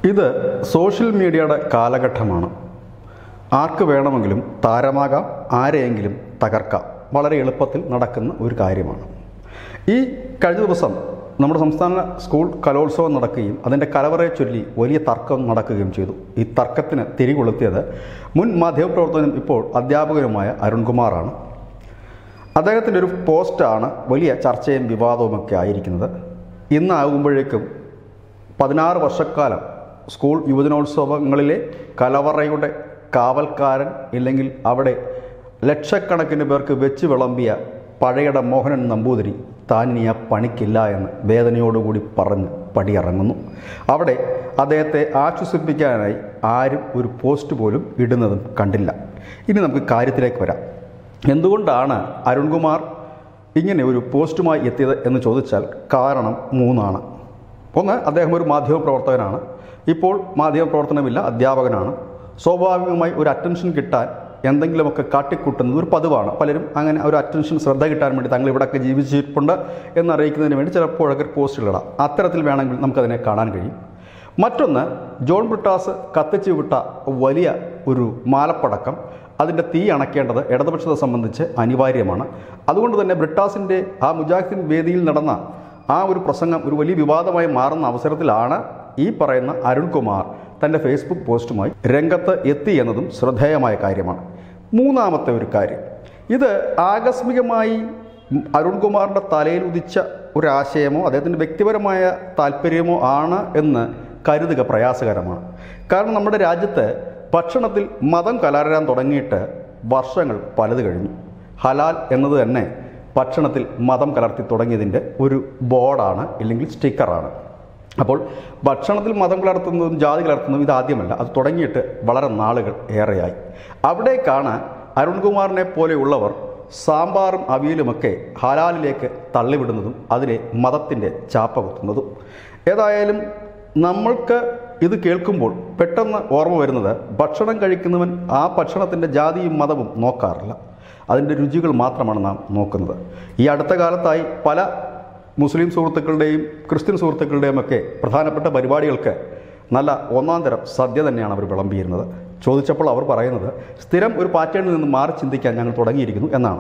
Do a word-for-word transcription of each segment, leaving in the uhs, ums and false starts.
ഇത് സോഷ്യൽ മീഡിയയുടെ കാലഘട്ടമാണ്. ആർക്ക് വേണമെങ്കിലും താരമാകാം, ആരെയെങ്കിലും തകർക്കാം. വളരെ എളുപ്പത്തിൽ നടക്കുന്ന ഒരു കാര്യമാണ്. ഈ കഴിഞ്ഞ ദിവസം നമ്മുടെ സംസ്ഥാന സ്കൂൾ കലോത്സവം നടക്കുകയും അതിൻ്റെ കലവറയെ ചൊല്ലി വലിയ തർക്കം നടക്കുകയും ചെയ്തു. ഈ തർക്കത്തിന് തിരികൊളുത്തിയത് മുൻ മാധ്യമപ്രവർത്തകനും ഇപ്പോൾ അധ്യാപകനുമായ അരുൺകുമാറാണ്. അദ്ദേഹത്തിൻ്റെ ഒരു പോസ്റ്റാണ് വലിയ ചർച്ചയും വിവാദവുമൊക്കെ ആയിരിക്കുന്നത്. ഇന്നാകുമ്പോഴേക്കും പതിനാറ് വർഷക്കാലം സ്കൂൾ യുവജനോത്സവങ്ങളിലെ കലവറയുടെ കാവൽക്കാരൻ, ഇല്ലെങ്കിൽ അവിടെ ലക്ഷക്കണക്കിന് പേർക്ക് വെച്ച് വിളമ്പിയ പഴയട മോഹനൻ നമ്പൂതിരി താനിനി ആ പണിക്കില്ല എന്ന് വേദനയോടുകൂടി പറഞ്ഞ് പടിയിറങ്ങുന്നു. അവിടെ അദ്ദേഹത്തെ ആശ്വസിപ്പിക്കാനായി ആരും ഒരു പോസ്റ്റ് പോലും ഇടുന്നതും കണ്ടില്ല. ഇനി നമുക്ക് കാര്യത്തിലേക്ക് വരാം. എന്തുകൊണ്ടാണ് അരുൺകുമാർ ഇങ്ങനെ ഒരു പോസ്റ്റുമായി എത്തിയത് എന്ന് ചോദിച്ചാൽ കാരണം മൂന്നാണ്. ഒന്ന്, അദ്ദേഹം ഒരു മാധ്യമപ്രവർത്തകനാണ്. ഇപ്പോൾ മാധ്യമപ്രവർത്തനമില്ല, അധ്യാപകനാണ്. സ്വാഭാവികമായി ഒരു അറ്റൻഷൻ കിട്ടാൻ എന്തെങ്കിലുമൊക്കെ കാട്ടിക്കൂട്ടുന്നത് ഒരു പതിവാണ്. പലരും അങ്ങനെ ഒരു അറ്റൻഷൻ, ശ്രദ്ധ കിട്ടാൻ വേണ്ടി തങ്ങൾ ഇവിടെയൊക്കെ ജീവിച്ചിട്ടുണ്ട് എന്നറിയിക്കുന്നതിന് വേണ്ടി ചിലപ്പോഴൊക്കെ പോസ്റ്റുകളിടാം. അത്തരത്തിൽ വേണമെങ്കിൽ നമുക്കതിനെ കാണാൻ കഴിയും. മറ്റൊന്ന്, ജോൺ ബ്രിട്ടാസ് കത്തിച്ചു വിട്ട വലിയ ഒരു മാലപ്പടക്കം, അതിൻ്റെ തീ അണയ്ക്കേണ്ടത് ഇടതുപക്ഷത്തെ സംബന്ധിച്ച് അനിവാര്യമാണ്. അതുകൊണ്ട് തന്നെ ബ്രിട്ടാസിൻ്റെ ആ മുജാഹിദീൻ വേദിയിൽ നടന്ന ആ ഒരു പ്രസംഗം ഒരു വലിയ വിവാദമായി മാറുന്ന അവസരത്തിലാണ് ഈ പറയുന്ന അരുൺകുമാർ തൻ്റെ ഫേസ്ബുക്ക് പോസ്റ്റുമായി രംഗത്ത് എത്തി എന്നതും ശ്രദ്ധേയമായ കാര്യമാണ്. മൂന്നാമത്തെ ഒരു കാര്യം, ഇത് ആകസ്മികമായി അരുൺകുമാറിൻ്റെ തലയിൽ ഉദിച്ച ഒരാശയമോ അദ്ദേഹത്തിൻ്റെ വ്യക്തിപരമായ താല്പര്യമോ ആണ് എന്ന് കരുതുക പ്രയാസകരമാണ്. കാരണം നമ്മുടെ രാജ്യത്ത് ഭക്ഷണത്തിൽ മതം കലരാൻ തുടങ്ങിയിട്ട് വർഷങ്ങൾ പലത് കഴിഞ്ഞു. ഹലാൽ എന്നത് തന്നെ ഭക്ഷണത്തിൽ മതം കലർത്തി തുടങ്ങിയതിൻ്റെ ഒരു ബോർഡാണ്, ഇല്ലെങ്കിൽ സ്റ്റിക്കറാണ്. അപ്പോൾ ഭക്ഷണത്തിൽ മതം കലർത്തുന്നതും ജാതി കലർത്തുന്നതും ഇതാദ്യമല്ല, അത് തുടങ്ങിയിട്ട് വളരെ നാളുകൾ ഏറെയായി. അവിടേക്കാണ് അരുൺകുമാറിനെ പോലെയുള്ളവർ സാമ്പാറും അവിയലുമൊക്കെ ഹലാലിലേക്ക് തള്ളിവിടുന്നതും അതിനെ മതത്തിൻ്റെ ചാപ്പ കുത്തുന്നതും. ഏതായാലും നമ്മൾക്ക് ഇത് കേൾക്കുമ്പോൾ പെട്ടെന്ന് ഓർമ്മ വരുന്നത്, ഭക്ഷണം കഴിക്കുന്നവൻ ആ ഭക്ഷണത്തിൻ്റെ ജാതിയും മതവും നോക്കാറില്ല, അതിൻ്റെ രുചികൾ മാത്രമാണ് നാം നോക്കുന്നത്. ഈ അടുത്ത കാലത്തായി പല മുസ്ലിം സുഹൃത്തുക്കളുടെയും ക്രിസ്ത്യൻ സുഹൃത്തുക്കളുടെയും ഒക്കെ പ്രധാനപ്പെട്ട പരിപാടികൾക്ക് നല്ല ഒന്നാം തരം സദ്യ തന്നെയാണ് അവർ വിളമ്പിയിരുന്നത്. ചോദിച്ചപ്പോൾ അവർ പറയുന്നത്, സ്ഥിരം ഒരു പാറ്റേണിൽ നിന്ന് മാറി ചിന്തിക്കാൻ ഞങ്ങൾ തുടങ്ങിയിരിക്കുന്നു എന്നാണ്.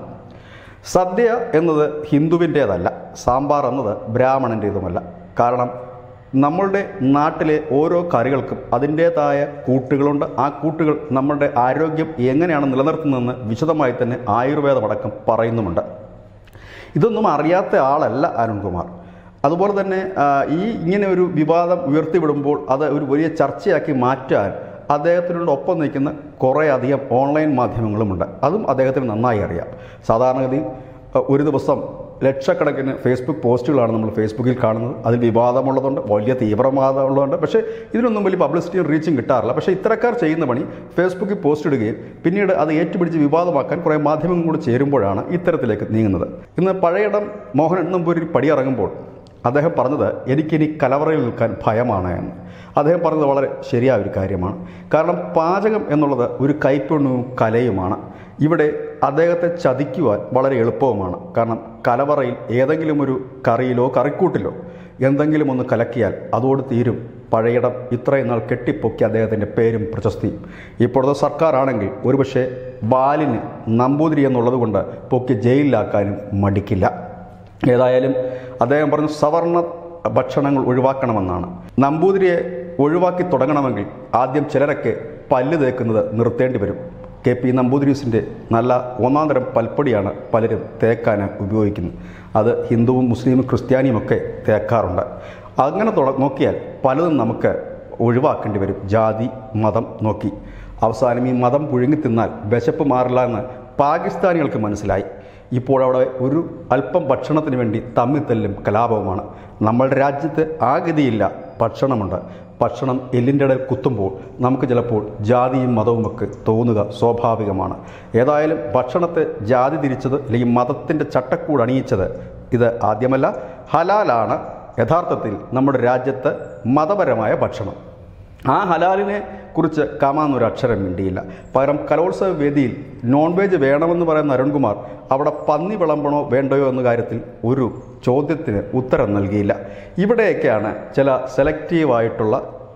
സദ്യ എന്നത് ഹിന്ദുവിൻ്റേതല്ല, സാമ്പാർ എന്നത് ബ്രാഹ്മണൻ്റേതുമല്ല. കാരണം നമ്മളുടെ നാട്ടിലെ ഓരോ കറികൾക്കും അതിൻ്റേതായ കൂട്ടുകളുണ്ട്. ആ കൂട്ടുകൾ നമ്മളുടെ ആരോഗ്യം എങ്ങനെയാണ് നിലനിർത്തുന്നതെന്ന് വിശദമായി തന്നെ ആയുർവേദമടക്കം പറയുന്നുമുണ്ട്. ഇതൊന്നും അറിയാത്ത ആളല്ല അരുൺകുമാർ. അതുപോലെ തന്നെ ഈ ഇങ്ങനെ ഒരു വിവാദം ഉയർത്തിവിടുമ്പോൾ അത് ഒരു വലിയ ചർച്ചയാക്കി മാറ്റാൻ അദ്ദേഹത്തിനോട് ഒപ്പം നിൽക്കുന്ന കുറേ അധികം ഓൺലൈൻ മാധ്യമങ്ങളുമുണ്ട്. അതും അദ്ദേഹത്തിന് നന്നായി അറിയാം. സാധാരണഗതിയിൽ ഒരു ദിവസം ലക്ഷക്കണക്കിന് ഫേസ്ബുക്ക് പോസ്റ്റുകളാണ് നമ്മൾ ഫേസ്ബുക്കിൽ കാണുന്നത്. അതിൽ വിവാദമുള്ളതുണ്ട്, വലിയ തീവ്രവാദമുള്ളതുണ്ട്. പക്ഷേ ഇതിനൊന്നും വലിയ പബ്ലിസിറ്റിയും റീച്ചും കിട്ടാറില്ല. പക്ഷേ ഇത്തരക്കാർ ചെയ്യുന്ന പണി ഫേസ്ബുക്കിൽ പോസ്റ്റ് ഇടുകയും പിന്നീട് അത് ഏറ്റുപിടിച്ച് വിവാദമാക്കാൻ കുറേ മാധ്യമങ്ങൾ കൂടി ചേരുമ്പോഴാണ് ഇത്തരത്തിലേക്ക് നീങ്ങുന്നത്. ഇന്ന് പഴയടം മോഹനൻ നമ്പൂതിരി പടിയിറങ്ങുമ്പോൾ അദ്ദേഹം പറഞ്ഞത്, എനിക്കിനി കലവറയിൽ നിൽക്കാൻ ഭയമാണ് എന്ന്. അദ്ദേഹം പറഞ്ഞത് വളരെ ശരിയായ ഒരു കാര്യമാണ്. കാരണം പാചകം എന്നുള്ളത് ഒരു കൈപ്പുണ്യവും കലയുമാണ്. ഇവിടെ അദ്ദേഹത്തെ ചതിക്കുവാൻ വളരെ എളുപ്പവുമാണ്. കാരണം കലവറയിൽ ഏതെങ്കിലും ഒരു കറിയിലോ കറിക്കൂട്ടിലോ എന്തെങ്കിലും ഒന്ന് കലക്കിയാൽ അതോട് തീരും പഴയടം ഇത്രയും നാൾ കെട്ടിപ്പൊക്കി അദ്ദേഹത്തിൻ്റെ പേരും പ്രശസ്തിയും. ഇപ്പോഴത്തെ സർക്കാരാണെങ്കിൽ ഒരുപക്ഷെ ബാലിന് നമ്പൂതിരി എന്നുള്ളത് കൊണ്ട് പൊക്കി ജയിലിലാക്കാനും മടിക്കില്ല. ഏതായാലും അദ്ദേഹം പറഞ്ഞു, സവർണ ഭക്ഷണങ്ങൾ ഒഴിവാക്കണമെന്നാണ്. നമ്പൂതിരിയെ ഒഴിവാക്കി തുടങ്ങണമെങ്കിൽ ആദ്യം ചിലരൊക്കെ പല്ല് തേക്കുന്നത് നിർത്തേണ്ടി വരും. കെ പി നമ്പൂതിരീസിൻ്റെ നല്ല ഒന്നാം തരം പൽപ്പൊടിയാണ് പലരും തേക്കാൻ ഉപയോഗിക്കുന്നത്. അത് ഹിന്ദുവും മുസ്ലിമും ക്രിസ്ത്യാനിയുമൊക്കെ തേക്കാറുണ്ട്. അങ്ങനെ തുട നോക്കിയാൽ പലതും നമുക്ക് ഒഴിവാക്കേണ്ടി വരും, ജാതി മതം നോക്കി. അവസാനം ഈ മതം പുഴുങ്ങി തിന്നാൽ വിശപ്പ് മാറില്ല എന്ന് പാകിസ്ഥാനികൾക്ക് മനസ്സിലായി. ഇപ്പോൾ അവിടെ ഒരു അല്പം ഭക്ഷണത്തിന് വേണ്ടി തമ്മിത്തല്ലും കലാപവുമാണ്. നമ്മളുടെ രാജ്യത്ത് ആ ഗതിയില്ല, ഭക്ഷണമുണ്ട്. ഭക്ഷണം എല്ലിൻ്റെ ഇടയിൽ കുത്തുമ്പോൾ നമുക്ക് ചിലപ്പോൾ ജാതിയും മതവുമൊക്കെ തോന്നുക സ്വാഭാവികമാണ്. ഏതായാലും ഭക്ഷണത്തെ ജാതി തിരിച്ചത് അല്ലെങ്കിൽ മതത്തിൻ്റെ ചട്ടക്കൂട് അണിയിച്ചത് ഇത് ആദ്യമല്ല. ഹലാലാണ് യഥാർത്ഥത്തിൽ നമ്മുടെ രാജ്യത്ത് മതപരമായ ഭക്ഷണം. ആ ഹലാലിനെ കുറിച്ച് കാമാന്നൊരു അക്ഷരം മിണ്ടിയില്ല. പകരം കലോത്സവ വേദിയിൽ നോൺ വെജ് വേണമെന്ന് പറയുന്ന അരുൺകുമാർ അവിടെ പന്നി വിളമ്പണോ വേണ്ടയോ എന്ന കാര്യത്തിൽ ഒരു ചോദ്യത്തിന് ഉത്തരം നൽകിയില്ല. ഇവിടെയൊക്കെയാണ് ചില സെലക്റ്റീവായിട്ടുള്ള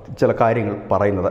ചില കാര്യങ്ങൾ പറയുന്നത്.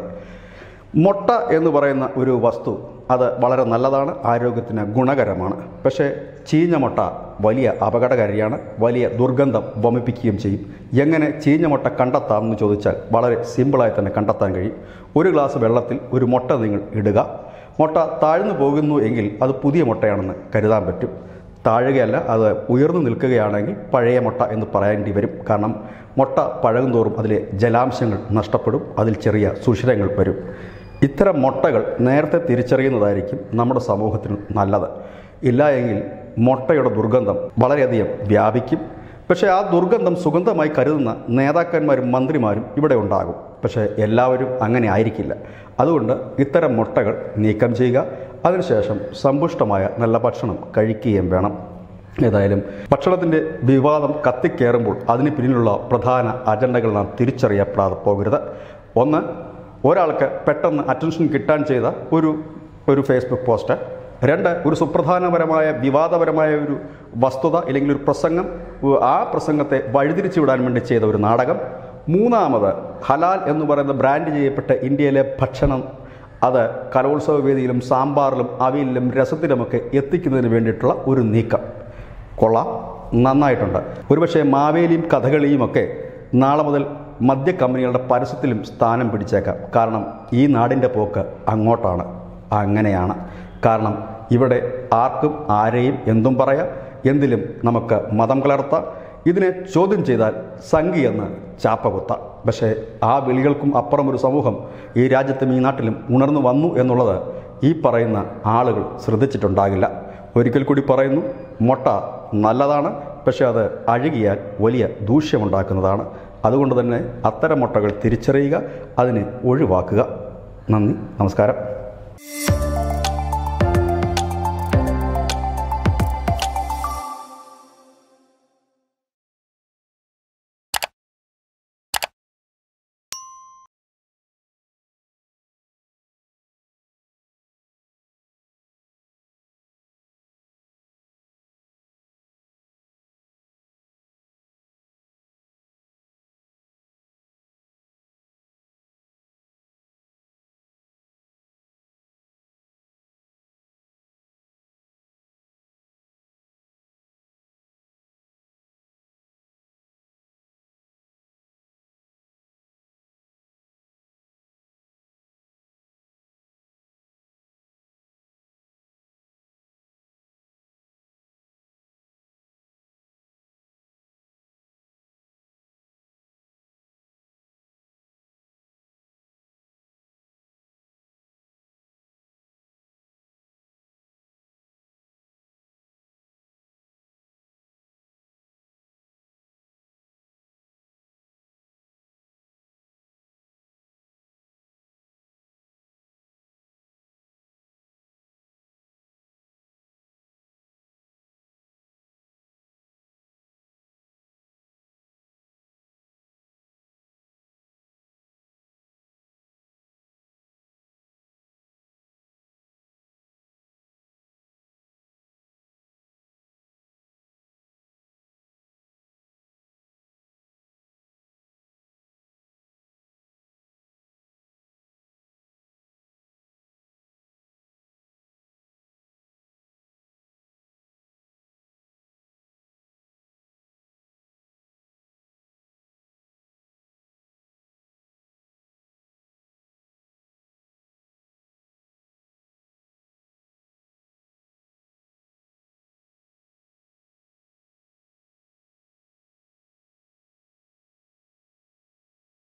മുട്ട എന്ന് പറയുന്ന ഒരു വസ്തു അത് വളരെ നല്ലതാണ്, ആരോഗ്യത്തിന് ഗുണകരമാണ്. പക്ഷേ ചീഞ്ഞ മുട്ട വലിയ അപകടകാരിയാണ്, വലിയ ദുർഗന്ധം വമിപ്പിക്കുകയും ചെയ്യും. എങ്ങനെ ചീഞ്ഞ മുട്ട കണ്ടെത്താം എന്ന് ചോദിച്ചാൽ വളരെ സിമ്പിളായി തന്നെ കണ്ടെത്താൻ കഴിയും. ഒരു ഗ്ലാസ് വെള്ളത്തിൽ ഒരു മുട്ട നിങ്ങൾ ഇടുക. മുട്ട താഴ്ന്നു പോകുന്നു എങ്കിൽ അത് പുതിയ മുട്ടയാണെന്ന് കരുതാൻ പറ്റും. താഴുകയല്ല, അത് ഉയർന്നു നിൽക്കുകയാണെങ്കിൽ പഴയ മുട്ട എന്ന് പറയേണ്ടി വരും. കാരണം മുട്ട പഴകും തോറും അതിലെ ജലാംശങ്ങൾ നഷ്ടപ്പെടും, അതിൽ ചെറിയ സുഷിരങ്ങൾ വരും. ഇത്തരം മുട്ടകൾ നേരത്തെ തിരിച്ചറിയുന്നതായിരിക്കും നമ്മുടെ സമൂഹത്തിന് നല്ലത്. ഇല്ല എങ്കിൽ മുട്ടയുടെ ദുർഗന്ധം വളരെയധികം വ്യാപിക്കും. പക്ഷേ ആ ദുർഗന്ധം സുഗന്ധമായി കരുതുന്ന നേതാക്കന്മാരും മന്ത്രിമാരും ഇവിടെ ഉണ്ടാകും. പക്ഷേ എല്ലാവരും അങ്ങനെ ആയിരിക്കില്ല. അതുകൊണ്ട് ഇത്തരം മുട്ടകൾ നീക്കം ചെയ്യുക. അതിനുശേഷം സമ്പുഷ്ടമായ നല്ല ഭക്ഷണം കഴിക്കുകയും വേണം. ഏതായാലും ഭക്ഷണത്തിൻ്റെ വിവാദം കത്തിക്കയറുമ്പോൾ അതിന് പിന്നിലുള്ള പ്രധാന അജണ്ടകൾ നാം തിരിച്ചറിയപ്പെടാതെ പോകരുത്. ഒന്ന്, ഒരാൾക്ക് പെട്ടെന്ന് അറ്റൻഷൻ കിട്ടാൻ ചെയ്ത ഒരു ഒരു ഫേസ്ബുക്ക് പോസ്റ്റ്. രണ്ട്, ഒരു സുപ്രധാനപരമായ വിവാദപരമായ ഒരു വസ്തുത അല്ലെങ്കിൽ ഒരു പ്രസംഗം, ആ പ്രസംഗത്തെ വഴിതിരിച്ചു വിടാൻ വേണ്ടി ചെയ്ത ഒരു നാടകം. മൂന്നാമത്, ഹലാൽ എന്ന് പറയുന്ന ബ്രാൻഡ് ചെയ്യപ്പെട്ട ഇന്ത്യയിലെ ഭക്ഷണം അത് കലോത്സവ വേദിയിലും സാമ്പാറിലും അവിയലിലും രസത്തിലുമൊക്കെ എത്തിക്കുന്നതിന് വേണ്ടിയിട്ടുള്ള ഒരു നീക്കം. കൊള്ളാം, നന്നായിട്ടുണ്ട്. ഒരുപക്ഷെ മാവേലിയും കഥകളിയുമൊക്കെ നാളെ മുതൽ മദ്യ കമ്പനികളുടെ പരസ്യത്തിലും സ്ഥാനം പിടിച്ചേക്കാം. കാരണം ഈ നാടിൻ്റെ പോക്ക് അങ്ങോട്ടാണ്, അങ്ങനെയാണ്. കാരണം ഇവിടെ ആർക്കും ആരെയും എന്തും പറയാം, എന്തിലും നമുക്ക് മതം കലർത്താം. ഇതിനെ ചോദ്യം ചെയ്താൽ സംഘി എന്ന് ചാപ്പകുത്താം. പക്ഷേ ആ വിളികൾക്കും അപ്പുറം ഒരു സമൂഹം ഈ രാജ്യത്തും ഈ നാട്ടിലും ഉണർന്നു വന്നു എന്നുള്ളത് ഈ പറയുന്ന ആളുകൾ ശ്രദ്ധിച്ചിട്ടുണ്ടാകില്ല. ഒരിക്കൽ കൂടി പറയുന്നു, മുട്ട നല്ലതാണ്, പക്ഷേ അത് അഴുകിയാൽ വലിയ ദൂഷ്യമുണ്ടാക്കുന്നതാണ്. അതുകൊണ്ട് തന്നെ അത്തരം മുട്ടകൾ തിരിച്ചറിയുക, അതിനെ ഒഴിവാക്കുക. നന്ദി, നമസ്കാരം.